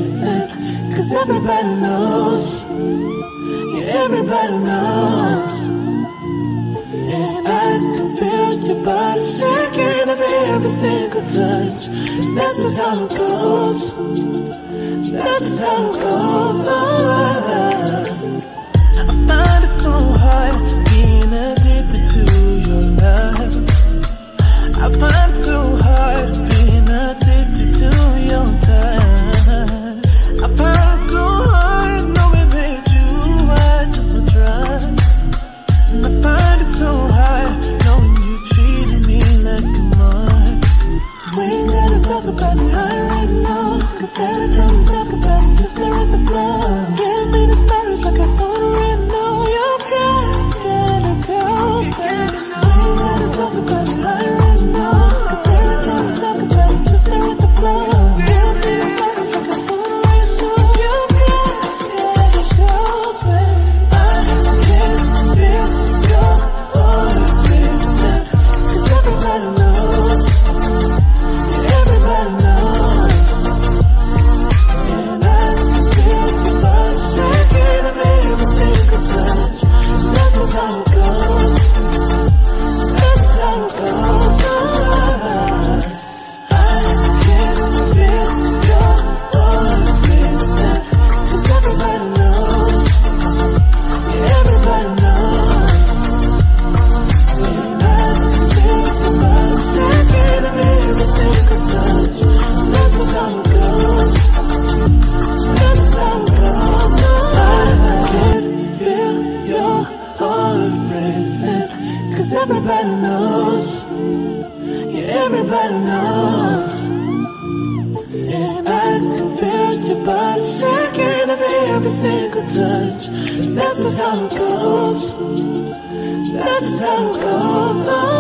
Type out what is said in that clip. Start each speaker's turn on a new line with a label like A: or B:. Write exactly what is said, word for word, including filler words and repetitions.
A: racing, cause everybody knows, yeah, everybody knows. And I can feel your body shaking every, every single touch. That's just how it goes, that's just how it goes. Oh, I find it so hard being addicted to your love. I find it so hard being addicted to your touch. I find it so hard knowing that you are just my drug. I find it so hard knowing you treated me like a mug. We ain't gotta talk about it right now, cause every time we talk about it, you stare at the blood. Give me the stars like I already know. You gotta go, baby. We ain't gotta talk about it right now, cause every time we talk about it, you stare at the blood. Give me the stars like I already know. You gotta go, baby. I can feel your heart racing, cause everybody knows, yeah, everybody knows. And I can feel your body shaking every, every single touch. That's just how it goes, that's just how it goes. I can feel your heart racing, cause everybody knows, yeah, everybody knows. And I can feel your body shaking every, every single touch. That's just how it goes, that's just how it goes. I can feel your heart racing, cause everybody knows, yeah, everybody knows. And I can feel your body shaking every, every single touch. That's just how it goes, that's just how it goes. Oh.